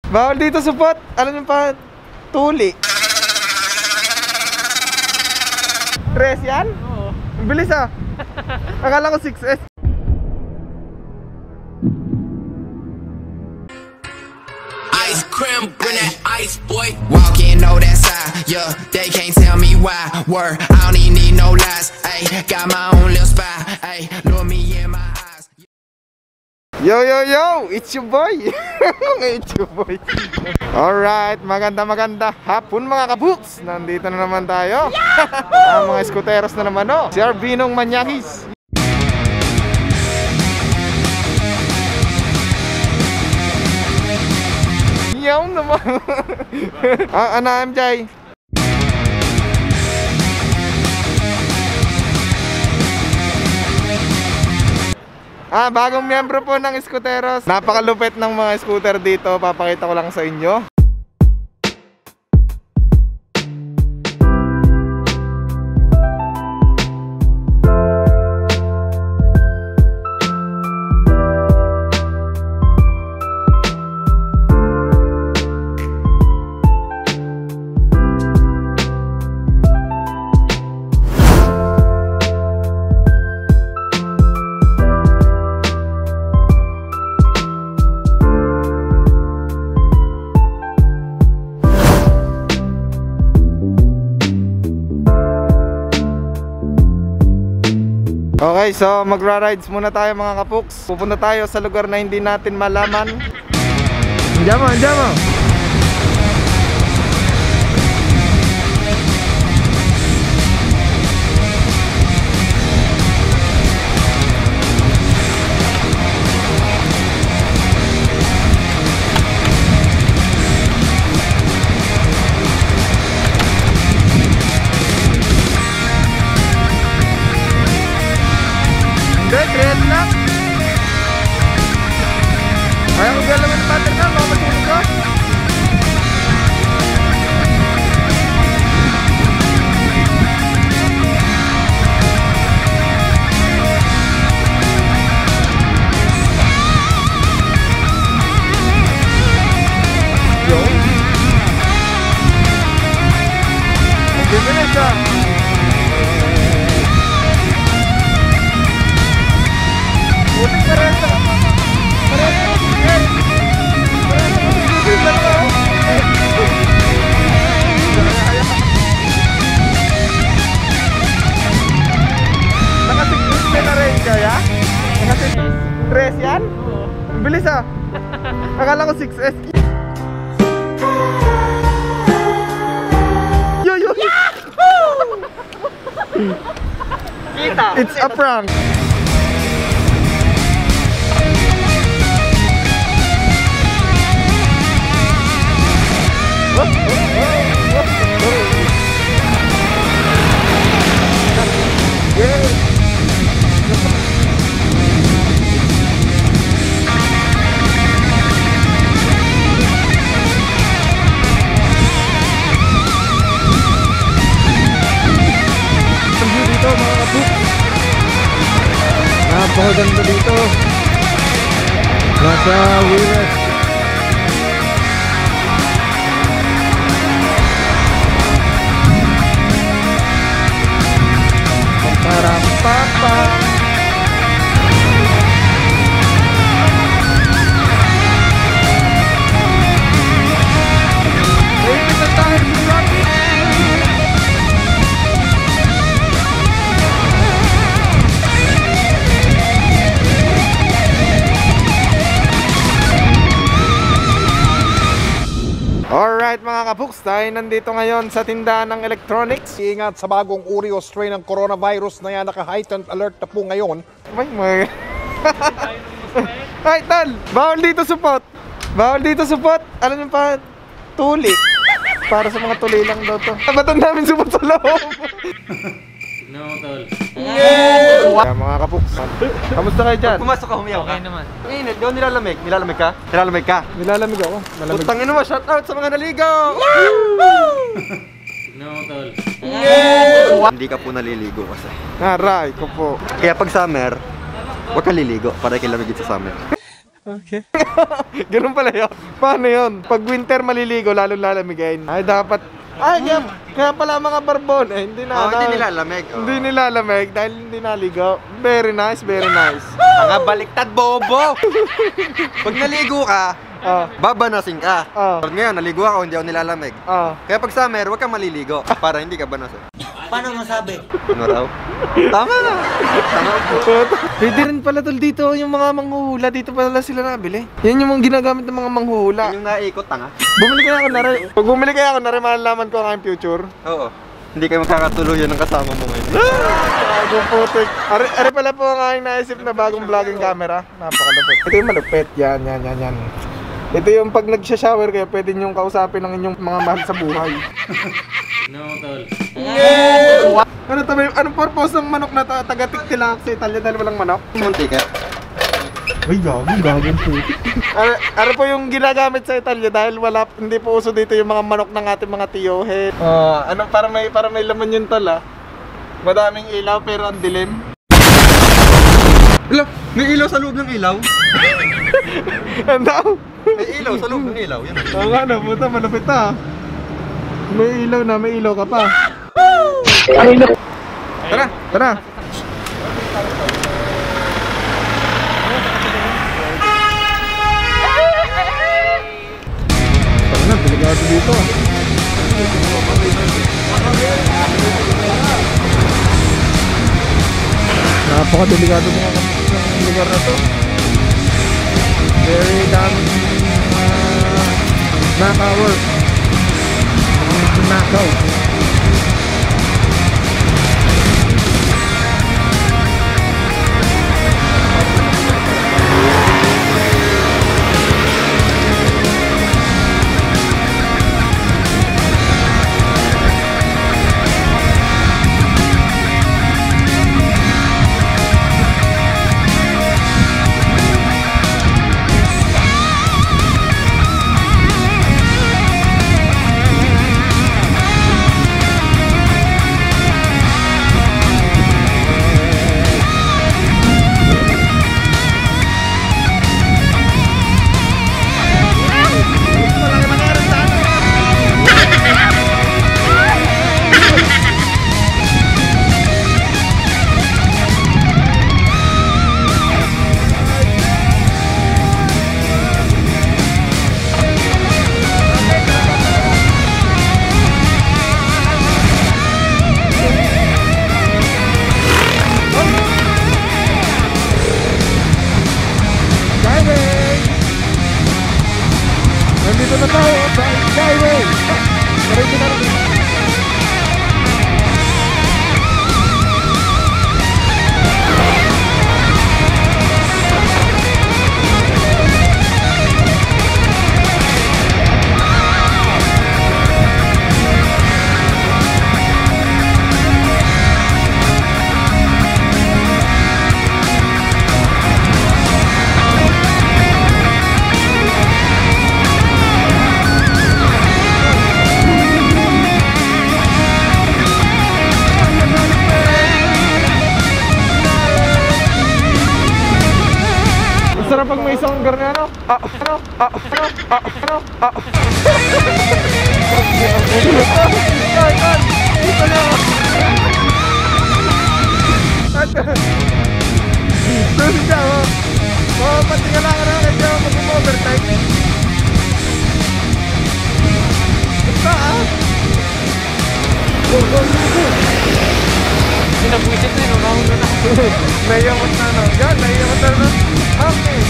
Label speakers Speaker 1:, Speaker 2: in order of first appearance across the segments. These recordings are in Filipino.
Speaker 1: Bawal dito supot. Alam niyo pa, tuli. Tres yan?
Speaker 2: Oo.
Speaker 1: Ang bilis ah. Akala ko 6S.
Speaker 3: Ice cream, bring that ice, boy. Walk in, know that side, yeah. They can't tell me why. Word, I don't even need no lies. Ayy, got my own little spy. Ayy, look me in my eyes.
Speaker 1: Yo, yo, yo! It's your boy! It's your boy! Alright, maganda hapon mga kabuks! Nandito na naman tayo! Ang mga skuteros na naman, no? Si Arbinong Manyakis! Yaw naman! Ano, MJ? Bagong miyembro po ng Skuteros. Napakalupit ng mga scooter dito. Papakita ko lang sa inyo. Okay, so magra-rides muna tayo mga kapuks. Pupunta tayo sa lugar na hindi natin malaman. Andiyan mo, andiyan mo. Trail lang. Ayaw ko galaw ng pattern na, mga matulog ko. Yo. Mag-bibilis ah. Tres yan? Ang bilis ah. Akala ko 6S. Yo yo. Kita. It's a prank. Napakaganda dito. Nasa Wiras. Parampapa. Alright mga kapuks, tayo nandito ngayon sa tindahan ng electronics.
Speaker 4: Ingat sa bagong uri o strain ng coronavirus na yan, naka-heightened alert na po ngayon.
Speaker 1: May Ay, tol! Bawal dito supot! Bawal dito supot! Alam niyo pa, tuli. Para sa mga tuli lang daw to. Ba't ang daming supot sa loob?
Speaker 2: No, tol.
Speaker 1: Yeah, mga kapuks, kamusta kayo dyan?
Speaker 5: Pumasok ka, humiyaw ka.
Speaker 2: Okay naman.
Speaker 5: Init, di ako nilalamig. Nilalamig ka? Nilalamig ka?
Speaker 1: Nilalamig ako. Malamig.
Speaker 5: Putangin mo, shout out sa mga naligaw!
Speaker 2: No, tol.
Speaker 5: Hindi ka po naliligo kasi.
Speaker 1: Aray ko po.
Speaker 5: Kaya pag summer, huwag ka liligo para kilamigin sa summer.
Speaker 1: Okay. Ganun pala yun. Paano yun? Pag winter maliligo, lalong lalamigin. Ay, dapat... Ay, kaya pala mga barbon, hindi
Speaker 5: Hindi nilalamig.
Speaker 1: Hindi nilalamig dahil hindi naligo. Very nice, very nice.
Speaker 5: Mga baliktad, bobo! Pag naligo ka, babanasin ka. Pero ngayon, naligo ako, hindi ako nilalamig. Kaya pag summer, huwag kang maliligo para hindi ka banasin.
Speaker 2: Paano masabi?
Speaker 5: Ano raw? Tama na. Tama po.
Speaker 1: Pwede rin pala tol dito yung mga manghuhula. Dito pala sila nabili. Yan yung mga ginagamit ng mga manghuhula.
Speaker 5: Yung naikot, tanga.
Speaker 1: Bumili kaya ako na rin. Pag bumili kaya ako na rin, malalaman ko ang aking future.
Speaker 5: Oo. Hindi kayo magkakatuluyan ng kasama mo ngayon.
Speaker 1: Bagong putik. Ari pala po ang aking naisip na bagong vlogging camera. Napakalupit. Ito yung malupit. Yan. Ito yung pag nagsha-shower kayo, pwede niyong kausapin ang inyong mga mahal sa buhay.
Speaker 2: No, tol.
Speaker 1: Anong purpose ng manok na taga-tiktilak sa Italia dahil walang manok?
Speaker 5: Munti ka.
Speaker 1: Ay, gagawin putik. Ano po yung ginagamit sa Italia dahil hindi po uso dito yung mga manok ng ating mga tiyohe. Para may laman yun tol Madaming ilaw pero ang dilim.
Speaker 5: Hello, may ilaw sa loob ng ilaw.
Speaker 1: Ano?
Speaker 5: May ilaw sa loob ng ilaw. Yan.
Speaker 1: Oo nga na, puta, malapit na. May ilaw ka pa. Tara. Tara na, delikado dito. Napaka-delikado mga lugar na to. Very daming knockout. Knockout. Nandito na tayo sa Skyway. Diretso na rin. Sarap pag may isang lugar na pati ka lang na kaya mag-overtime. Basta Sinabuisit na yun, nahuna na. Naiyamat na no. Yan, naiyamat na no. Okay.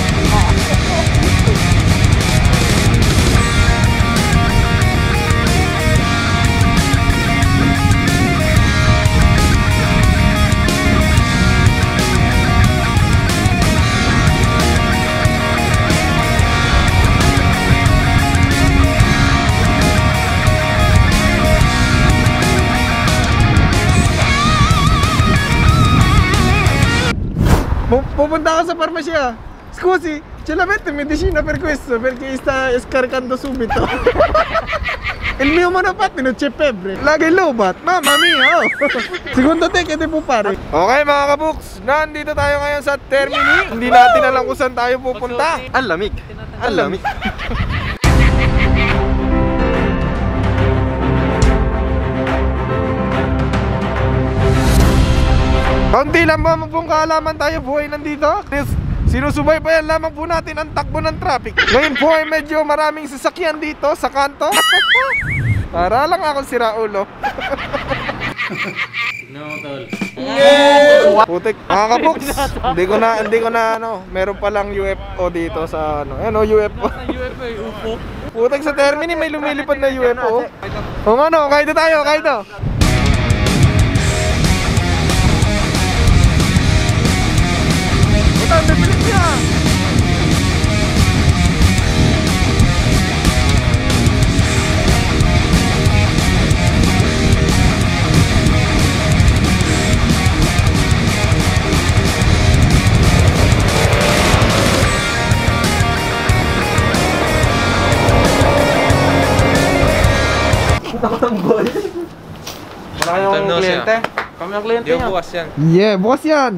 Speaker 1: Pupunta ako sa farmasya. Scusi, ce l'avete medicina per questo? Perché sta scaricando subito. Il mio monopattino c'è febbre. Lagay lobat. Mamma mia, oh. Segundo te, kete po pare. Okay mga kabuks, nandito tayo ngayon sa Termini. Hindi natin alam kung saan tayo pupunta.
Speaker 5: Ang lamig. Ang lamig.
Speaker 1: Kaunti lang ba pong kaalaman tayo buhay nandito? Sinusubaybayan lamang po natin ang takbo ng traffic. Ngayon po ay medyo maraming sasakyan dito sa kanto. Para lang akong siraulo.
Speaker 2: No, tol.
Speaker 1: Putik, mga kabuks. Hindi ko na ano, meron palang UFO dito sa ano. Ano UFO?
Speaker 2: UFO.
Speaker 1: Putik sa Termini may lumilipad na UFO. O ano, kahit tayo, kahit to. Ang bibilis niya. Wala kayong kliyente? Kami ang kliyente niya.
Speaker 2: Bukas yan.
Speaker 1: Yeah, bukas yan.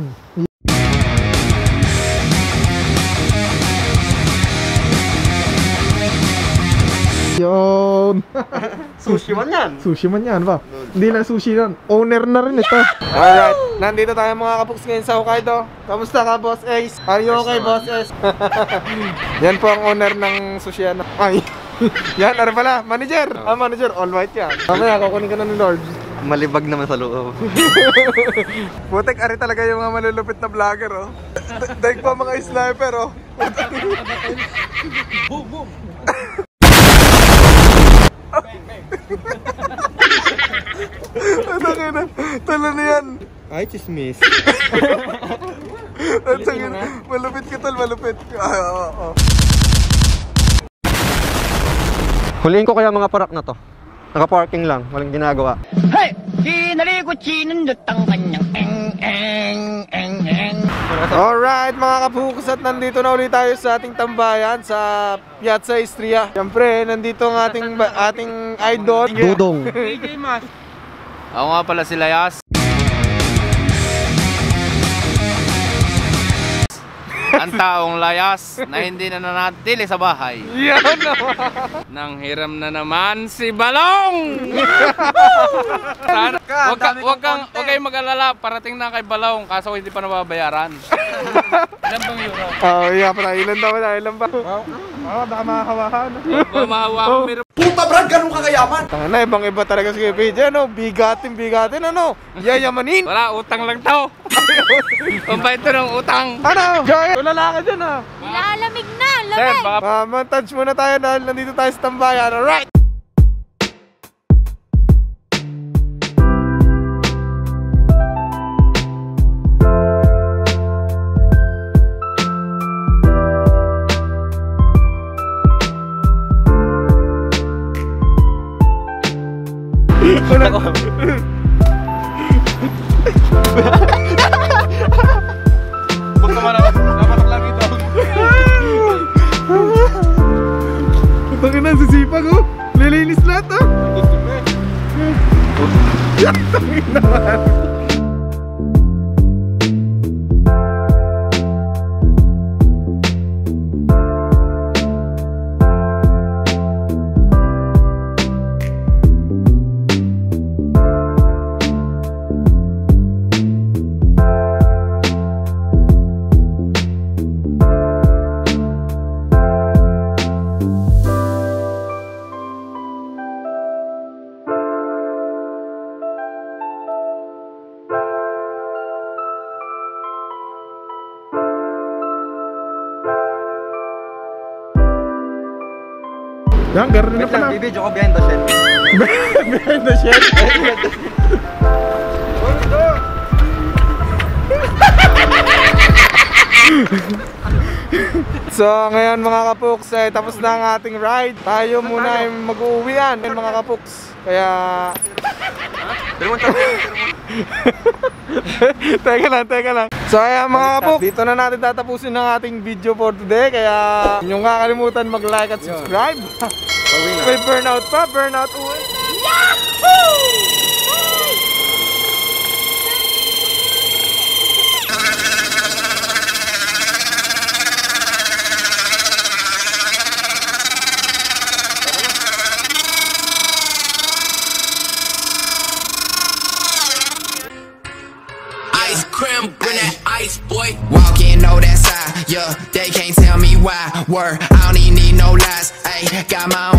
Speaker 1: Yun.
Speaker 5: Sushi man yan.
Speaker 1: Sushi man yan ba? Hindi na sushi yan. Owner na rin ito. Alright, nandito tayo mga kabuks ngayon sa Hokkaido. Kamusta ka, Boss Ace? Are you okay, Boss Ace? Yan po ang owner ng sushi yan. Ay. Yan, ano pala? Manager. Manager. All white yan. Mamaya, kukunin ka na ni Lord.
Speaker 5: Malibag naman sa loob.
Speaker 1: Putek, ari talaga yung mga malulupit na vlogger, oh. Daig pa mga sniper, oh. Boom, boom. Tala na yan.
Speaker 5: Ay, chismis.
Speaker 1: Malupit ka tol, malupit. Oo.
Speaker 5: Huliin ko kaya mga parak na to. Naka-parking lang, walang ginagawa.
Speaker 6: Hey! Sinaligot sinundot ang kanyang eng.
Speaker 1: Alright mga kabuks, at nandito na ulit tayo sa ating tambayan sa Piazza Istria. Siyempre, nandito ang ating idol
Speaker 5: Dudong.
Speaker 2: AJ Mas. Ako nga pala si Layas. Ang taong layas na hindi na nanatili sa bahay.
Speaker 1: Yan naman.
Speaker 2: Nang hiram na naman si Balong! Sana, wag kayong mag-alala, parating na kay Balong, kaso hindi pa nababayaran. Ilan bang euro?
Speaker 1: Yeah, pala, ilan ba? Baka makahawahan.
Speaker 2: Baka mahawakan, meron.
Speaker 4: Puta Brad, ganun ka kayaman!
Speaker 1: Tanga na, ibang iba talaga si PJ, ano? Bigatin, ano? Yayamanin.
Speaker 2: Wala, utang lang tao. Pambay ito ng utang.
Speaker 1: Ano? Joy, wala ka dyan, ha?
Speaker 7: Lalamig na,
Speaker 2: Sir,
Speaker 7: lamig!
Speaker 2: baka
Speaker 1: Montage muna tayo dahil nandito tayo sa tambayan. Alright!
Speaker 2: Ba't naman ako? Dapat lang ito.
Speaker 1: Bakit na sisipag, oh? Lilinis lahat, oh? Tangin naman. Yan, gano'n na
Speaker 5: Wait lang,
Speaker 1: pala.
Speaker 5: bibidyo ko behind the shed.
Speaker 1: Behind the shed. So ngayon mga kapuks, tapos na ang ating ride. Tayo muna ay mag-uuwian mga kapuks. Kaya Teka lang. So ayan mga kapuks, dito na natin tatapusin ang ating video for today. Kaya huwag niyong kakalimutan mag-like at subscribe.
Speaker 5: Pauwi na.
Speaker 1: May burnout pa, burnout uwi.
Speaker 3: Ice cream, bring that ice, boy. Walk in, know that side, yeah. They can't tell me why. Word, I don't even need no lies. Ayy, got my own